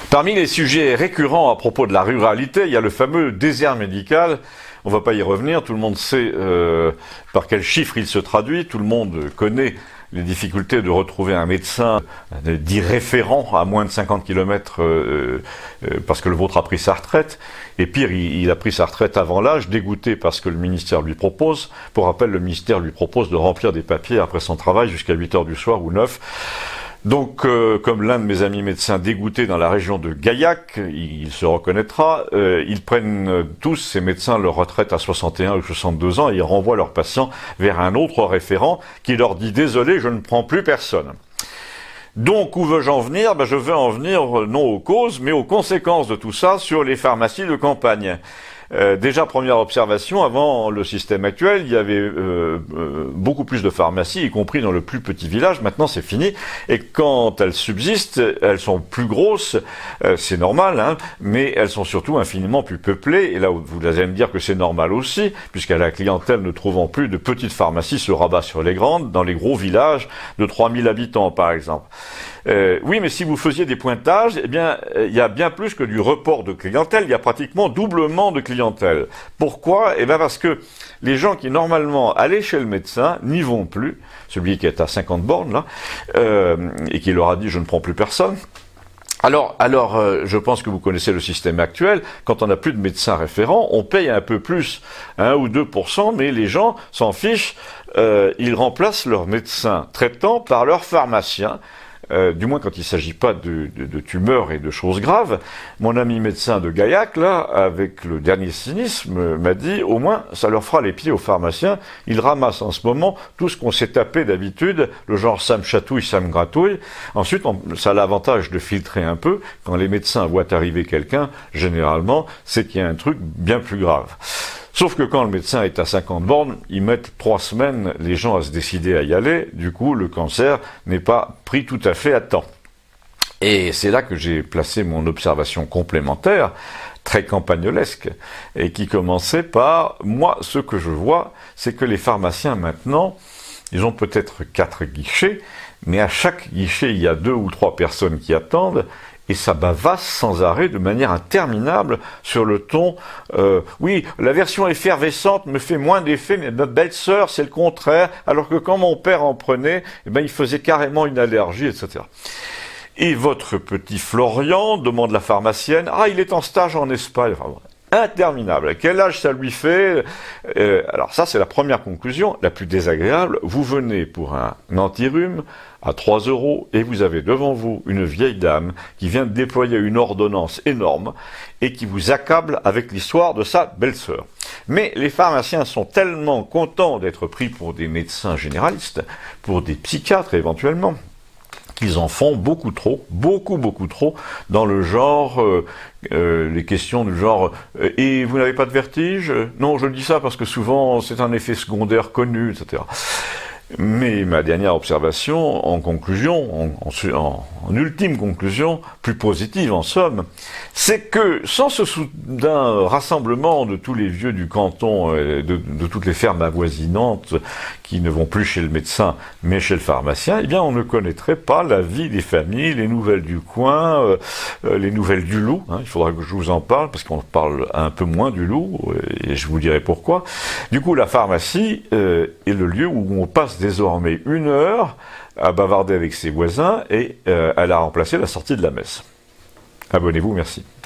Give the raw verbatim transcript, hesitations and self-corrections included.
Parmi les sujets récurrents à propos de la ruralité, il y a le fameux désert médical. On ne va pas y revenir, tout le monde sait euh, par quels chiffres il se traduit, tout le monde connaît les difficultés de retrouver un médecin dit référent à moins de cinquante kilomètres euh, euh, parce que le vôtre a pris sa retraite. Et pire, il, il a pris sa retraite avant l'âge, dégoûté parce que le ministère lui propose. Pour rappel, le ministère lui propose de remplir des papiers après son travail jusqu'à huit heures du soir ou neuf. Donc, euh, comme l'un de mes amis médecins dégoûtés dans la région de Gaillac, il, il se reconnaîtra, euh, ils prennent euh, tous, ces médecins, leur retraite à soixante et un ou soixante-deux ans et ils renvoient leurs patients vers un autre référent qui leur dit « Désolé, je ne prends plus personne ». Donc, où veux-je en venir? Ben, je veux en venir non aux causes, mais aux conséquences de tout ça sur les pharmacies de campagne. Euh, déjà, première observation, avant le système actuel, il y avait euh, euh, beaucoup plus de pharmacies, y compris dans le plus petit village. Maintenant, c'est fini. Et quand elles subsistent, elles sont plus grosses, euh, c'est normal, hein, mais elles sont surtout infiniment plus peuplées. Et là, vous allez me dire que c'est normal aussi, puisqu'à la clientèle ne trouvant plus de petites pharmacies se rabat sur les grandes, dans les gros villages de trois mille habitants, par exemple. Euh, oui, mais si vous faisiez des pointages, eh bien, euh, il y a bien plus que du report de clientèle, il y a pratiquement doublement de clientèle. Pourquoi? Eh bien, parce que les gens qui, normalement, allaient chez le médecin, n'y vont plus, celui qui est à cinquante bornes, là, euh, et qui leur a dit « je ne prends plus personne ». Alors, alors, euh, je pense que vous connaissez le système actuel. Quand on n'a plus de médecin référent, on paye un peu plus, un ou deux pour cent, mais les gens s'en fichent. Euh, ils remplacent leur médecin traitant par leur pharmacien. Euh, du moins quand il ne s'agit pas de, de, de tumeurs et de choses graves. Mon ami médecin de Gaillac, là, avec le dernier cynisme, m'a dit, au moins, ça leur fera les pieds aux pharmaciens. Ils ramassent en ce moment tout ce qu'on s'est tapé d'habitude, le genre ça me chatouille, ça me gratouille. Ensuite, on, ça a l'avantage de filtrer un peu. Quand les médecins voient arriver quelqu'un, généralement, c'est qu'il y a un truc bien plus grave. Sauf que quand le médecin est à cinquante bornes, ils mettent trois semaines les gens à se décider à y aller. Du coup, le cancer n'est pas pris tout à fait à temps. Et c'est là que j'ai placé mon observation complémentaire, très campagnolesque, et qui commençait par, moi, ce que je vois, c'est que les pharmaciens maintenant, ils ont peut-être quatre guichets, mais à chaque guichet, il y a deux ou trois personnes qui attendent, et ça bavasse sans arrêt de manière interminable sur le ton euh, « Oui, la version effervescente me fait moins d'effet, mais ma belle-sœur, c'est le contraire, alors que quand mon père en prenait, eh ben, il faisait carrément une allergie, et cetera » Et votre petit Florian demande la pharmacienne « Ah, il est en stage en Espagne. » Enfin, interminable. Quel âge ça lui fait? euh, Alors ça, c'est la première conclusion, la plus désagréable. Vous venez pour un anti-rhume à trois euros et vous avez devant vous une vieille dame qui vient de déployer une ordonnance énorme et qui vous accable avec l'histoire de sa belle-sœur. Mais les pharmaciens sont tellement contents d'être pris pour des médecins généralistes, pour des psychiatres éventuellement, qu'ils en font beaucoup trop, beaucoup, beaucoup trop, dans le genre, euh, euh, les questions du genre euh, « Et vous n'avez pas de vertige ?» Non, je dis ça parce que souvent c'est un effet secondaire connu, et cetera. Mais ma dernière observation, en conclusion, en, en, en ultime conclusion, plus positive en somme, c'est que sans ce soudain rassemblement de tous les vieux du canton, de, de toutes les fermes avoisinantes qui ne vont plus chez le médecin mais chez le pharmacien, eh bien on ne connaîtrait pas la vie des familles, les nouvelles du coin, euh, les nouvelles du loup. Hein, il faudra que je vous en parle parce qu'on parle un peu moins du loup et je vous dirai pourquoi. Du coup, la pharmacie euh, est le lieu où on passe désormais une heure à bavarder avec ses voisins et euh, elle a remplacé la sortie de la messe. Abonnez-vous, merci.